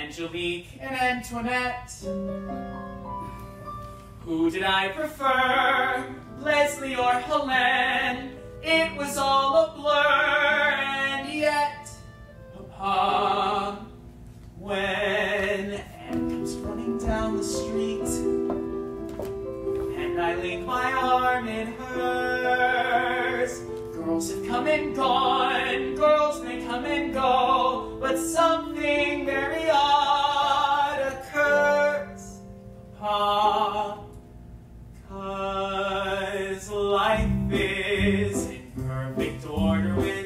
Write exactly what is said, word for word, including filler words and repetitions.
Angelique and Antoinette. Who did I prefer, Leslie or Helene? It was all a blur, and yet, Papa, when Anne comes running down the street, and I link my arm in hers, girls have come and gone, girls may come and go, but something very odd occurs, Papa, 'cause life is in perfect order with